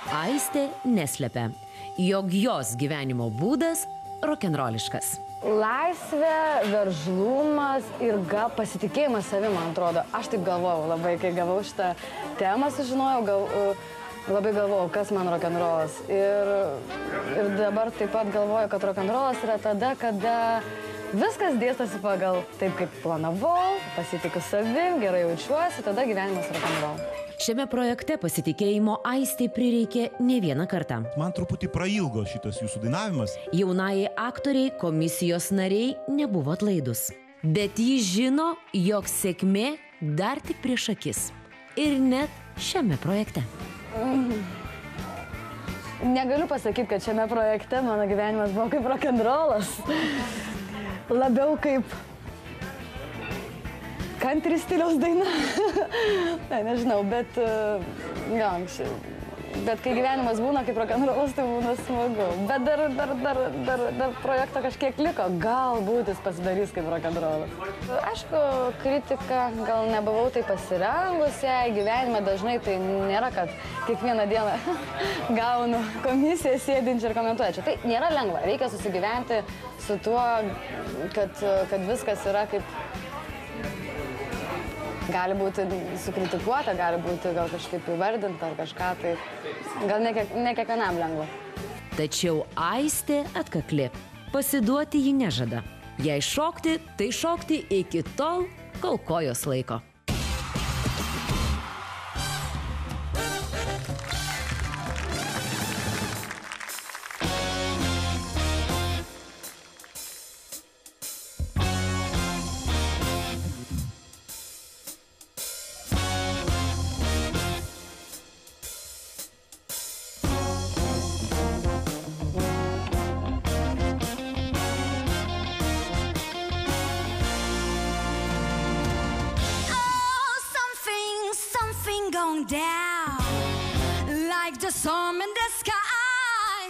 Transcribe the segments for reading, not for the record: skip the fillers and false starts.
Aistė neslepia, jog jos gyvenimo būdas rokenroliškas. Laisvė, veržlumas ir pasitikėjimas savim, man atrodo. Aš taip galvojau labai, kai gavau šitą temą, sužinojau, labai galvojau, kas man rokenrolas. Ir dabar taip pat galvoju, kad rokenrolas yra tada, kada viskas dėstosi pagal taip, kaip planavau, pasitikiu savim, gerai jaučiuosi, tada gyvenimas rokenrol. Šiame projekte pasitikėjimo Aistei prireikė ne vieną kartą. Man truputį prailgo šitas jūsų dainavimas. Jaunajai aktoriai komisijos nariai nebuvo atlaidus. Bet ji žino, jog sėkmė dar tik prieš akis. Ir net šiame projekte. Negaliu pasakyti, kad šiame projekte mano gyvenimas buvo kaip rokenrolas. Labiau kaip country stiliaus daina. Ne, nežinau, bet kai gyvenimas būna kaip rokenrolas, tai būna smagu. Bet dar projekto kažkiek liko, galbūt jis pasidarys kaip rokenrolas. Aišku, kritika, gal nebuvau tai pasirengusi, gyvenime dažnai tai nėra, kad kiekvieną dieną gaunu komisiją sėdinčią ir komentuojančią. Tai nėra lengva, reikia susigyventi su tuo, kad viskas yra kaip... Gali būti sukritikuota, gali būti gal kažkaip įvardinta ar kažką, tai gal ne kiekvienam lengva. Tačiau Aistė atkakli. Pasiduoti ji nežada. Jei šokti, tai šokti iki tol, kol kojos laiko. Down like the storm in the sky.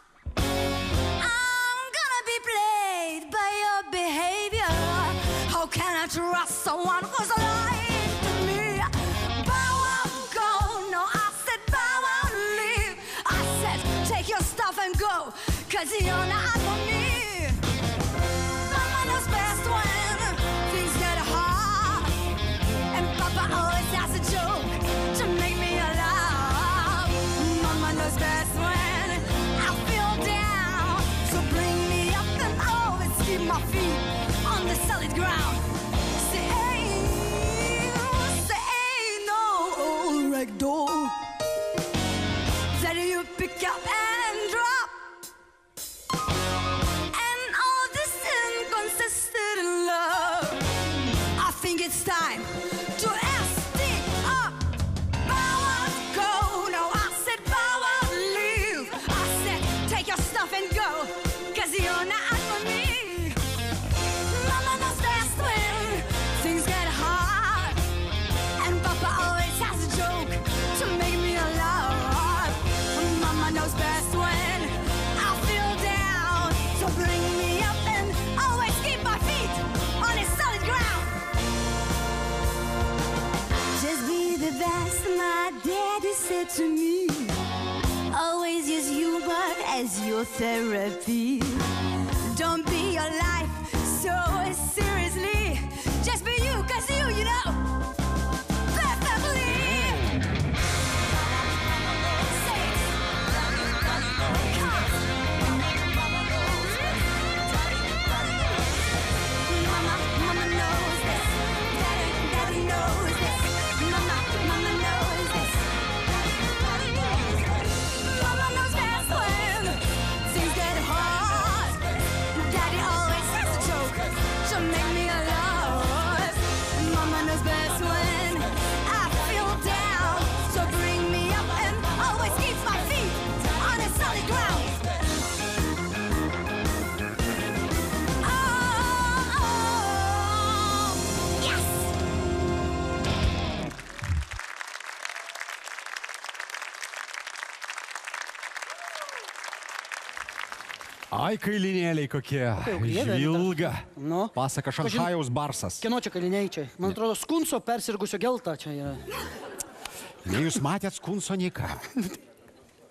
I'm gonna be played by your behavior. How can I trust someone who's lying to me? Bow out, go. No, I said bow out, leave. I said take your stuff and go, 'cause you're not for me. Mama knows best when things get hard, and Papa always has a joke to make me alive. Mama knows best when I feel down, so bring me up and always keep my feet on the solid ground. Say no, ragdoll, that you pick up and drop, and all this inconsistent love. I think it's time to stick up. And go, 'cause you're not for me. Mama knows best when things get hard, and Papa always has a joke to make me alive. Mama knows best when I feel down, so bring me up and always keep my feet on a solid ground. Just be the best, my daddy said to me. Always use humor as your therapy. Don't be your life so seriously. Just be you, 'cause you know perfectly. Mama knows this. Daddy knows this. Mama knows this. Mama knows best when things get hard. Daddy always has a joke to make me alive. Mama knows best when I feel down, so bring me up and always keep my feet on a solid ground. Yes! Ai, kailinėliai kokie. Žvilga. Nu? Pasaka Šanchajaus barsas. Kieno čia kaliniai čia? Man atrodo, Skunso persirgusio gelta čia yra. Ne, jūs matėt Skunso nei ką.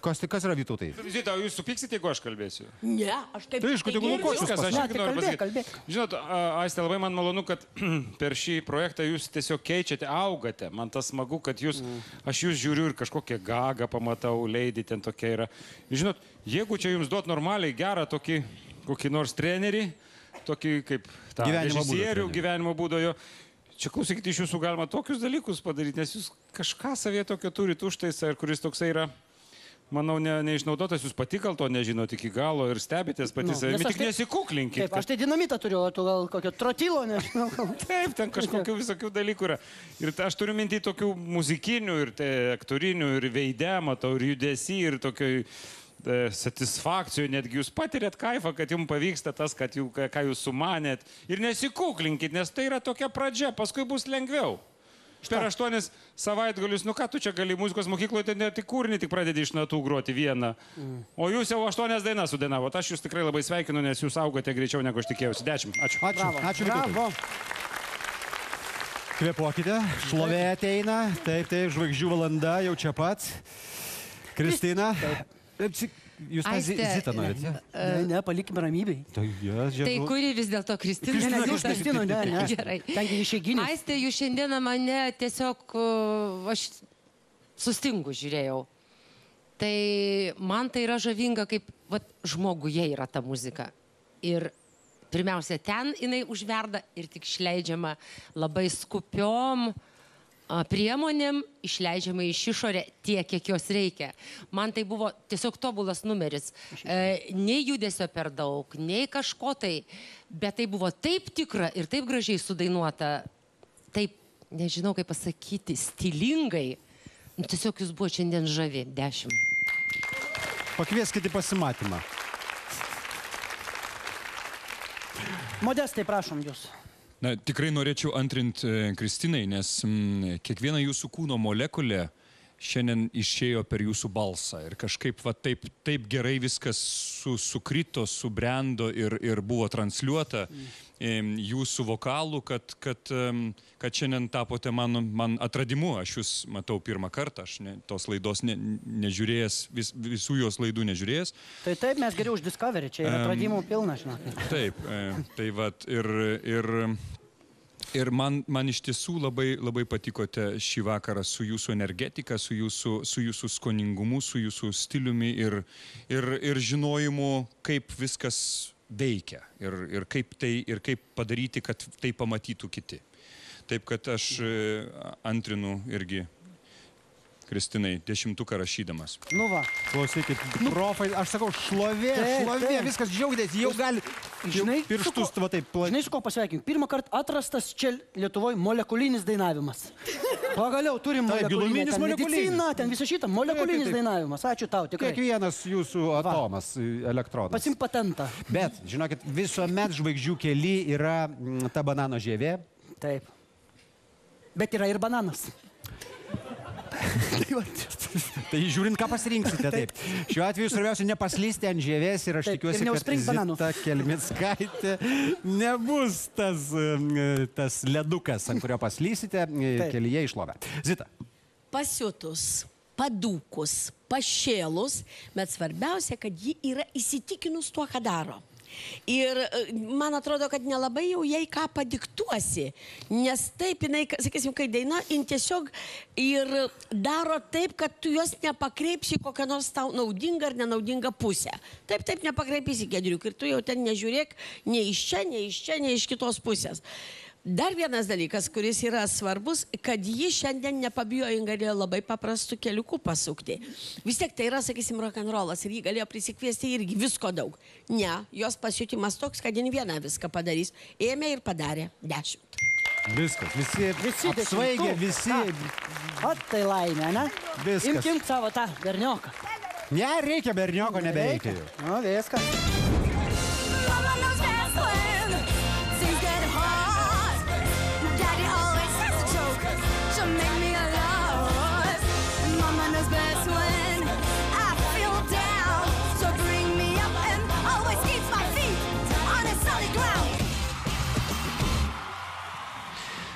Kas yra Vytautai? Zita, jūs supyksit, jeigu aš kalbėsiu? Ne, aš taip... Tai iš kodėl Lukošius Aš pasakė? irgi noriu pasakyti. Kalbėk. Žinot, Aiste, labai man malonu, kad per šį projektą jūs tiesiog keičiate, augate. Man tas smagu, kad jūs, aš jūs žiūriu ir kažkokią gagą pamatau, leidį ten tokia yra. Žinot, jeigu čia jums duot normaliai gerą kokį nors trenerį, tokį kaip tą režisierių gyvenimo būdo jo, čia klausykite, iš jūsų galima tokius dalykus padaryti, nes jūs kažką savie tokio turit užtaisą ir kuris toksai yra, manau, neišnaudotas, jūs pati gal to nežinot iki galo ir stebitės pati savimi, tik nesikuklinkit. Taip, aš tai dinamitą turiu, o tu gal kokio trotilo, nežinau. Taip, ten kažkokių visokių dalykų yra. Ir aš turiu mintį tokių muzikinių ir aktorinių ir veide, matau, ir judesį, ir tokioj satisfakcijų, netgi jūs patirėt kaifą, kad jums pavyksta tas, ką jūs sumanėt. Ir nesikuklinkit, nes tai yra tokia pradžia, paskui bus lengviau. Per 8 savaitgalius, nu ką tu čia gali muzikos mokykloje, ne tik kūrinį, tik pradedi iš natų groti vieną. O jūs jau 8 dainas sudainavot. Aš jūs tikrai labai sveikinu, nes jūs augote greičiau, negu aš tikėjausi. 10. Ačiū. Ačiū, Vytautai. Kvėpuokite, šlovė ateina. Taip, žvaigždžių valanda jau čia pat. Kristina. Jūs tą Zitą norit, ja? Ne, palikime ramybei. Tai kuri vis dėlto Kristina? Kristina, ne. Gerai. Tengi išeiginė. Aiste, jūs šiandieną mane tiesiog, aš sustingu žiūrėjau. Tai man tai yra žavinga, kaip žmoguje yra ta muzika. Ir pirmiausia, ten jinai užverda ir tik išleidžiama labai skupiom priemonėm, išleidžiama iš išorę tiek, kiek jos reikia. Man tai buvo tiesiog tobulas numeris. Nei judesio per daug, nei kažko tai, bet tai buvo taip tikra ir taip gražiai sudainuota, taip, nežinau kaip pasakyti, stilingai. Tiesiog jūs buvo šiandien žavi. 10. Pakvieskite pasimatymą. Modestai, prašom jūs. Na, tikrai norėčiau antrinti Kristinai, nes kiekviena jūsų kūno molekulė šiandien išėjo per jūsų balsą ir kažkaip taip gerai viskas sukrito, subrendo ir buvo transliuota jūsų vokalų, kad šiandien tapote man atradimu. Aš jūs matau pirmą kartą, aš tos laidos nežiūrėjęs, visų jos laidų nežiūrėjęs. Tai taip, mes geriau už Discovery, čia yra atradimų pilna, žinok. Taip, tai vat ir man iš tiesų labai patikote šį vakarą su jūsų energetika, su jūsų skoningumu, su jūsų stiliumi ir žinojimu, kaip viskas veikia ir kaip padaryti, kad tai pamatytų kiti. Taip, kad aš antrinu irgi Kristinai 10 rašydamas. Nu va. Klausykit, profai, aš sakau, šlovė, viskas džiaugdės, jau gali pirštus taip plačiai. Žinai, su ko pasveikinti? Pirmą kartą atrastas čia Lietuvoje molekulinis dainavimas. Pagaliau turim molekulinį, mediciną, ten visą šitą, molekulinis dainavimas. Ačiū tau, tikrai. Kiekvienas jūsų atomas, elektronas. Pasim patentą. Bet, žinokit, visuomet žvaigždžių kely yra ta banano žievė. Taip. Bet yra ir bananas. Tai žiūrint, ką pasirinksite, taip. Šiuo atveju svarbiausia nepaslysti ant žievės ir aš tikiuosi, kad Zita Kelmickaitė nebus tas ledukas, ant kurio paslysite kelyje į šlovę. Zita. Pasiutus, padūkus, pašėlus, bet svarbiausia, kad ji yra įsitikinus tuo, ką daro. Ir man atrodo, kad nelabai jau jai ką padiktuosi, nes taip jinai, sakysim, kai daina, jin tiesiog ir daro taip, kad tu jos nepakreipsi kokią nors tau naudingą ar nenaudingą pusę. Taip nepakreipsi, Gedriuk, ir tu jau ten nežiūrėk nei iš čia, nei iš kitos pusės. Dar vienas dalykas, kuris yra svarbus, kad ji šiandien nepabijo, ji galėjo labai paprastų keliukų pasukti. Vis tiek tai yra, sakysim, rock'n'rollas ir ji galėjo prisikviesti irgi visko daug. Ne, jos pasiutimas toks, kad jin viena viską padarys. Ėmė ir padarė 10. Viskas, visi apsvaigė, visi. O tai laimė, ne? Viskas. Imkim savo tą bernioką. Ne, reikia bernioko, nebereikia jau. Nu, viskas.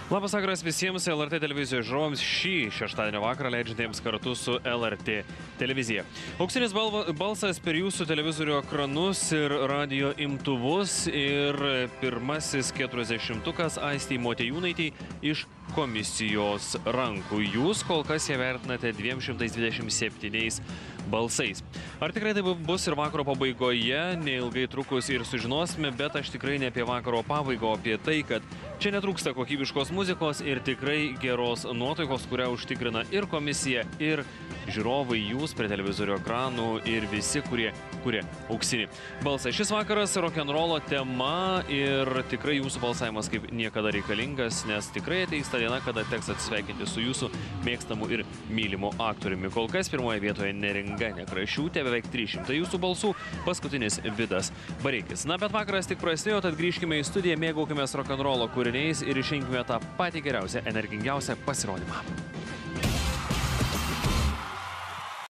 Labas vakaras visiems LRT televizijos žiūrovams šį šeštadienio vakarą leidžiantiems kartu su LRT televizija. Auksinis balsas per jūsų televizorių ekranus ir radio imtuvus ir pirmasis 40-ukas Aistei Motiejūnaitei iš komisijos rankų. Jūs kol kas ją vertinate 227 balsais. Ar tikrai tai bus ir vakaro pabaigoje, neilgai trukus ir sužinosime, bet aš tikrai ne apie vakaro pabaigą, o apie tai, kad čia netrūksta kokybiškos muzikos ir tikrai geros nuotaikos, kurią užtikrina ir komisija, ir žiūrovai, jūs prie televizorių ekranų ir visi, kurie kuria auksinį balsą. Šis vakaras rock'n'rollo tema ir tikrai jūsų balsavimas kaip niekada reikalingas, nes tikrai ateis ta diena, kada teks atsisveikinti su jūsų mėgstamu ir mylimu aktoriumi. Kol kas pirmoje vietoje Neringa Nekrašiūtė, beveik 300 jūsų balsų, paskutinis Vidas Bareikis. Na, bet vakaras tik prasidėjo, tad grįžkime į studiją, mėgaukimės rock'n'rollo kūriniais ir išrinkime tą patį geriausią, energingiausią pasirodymą.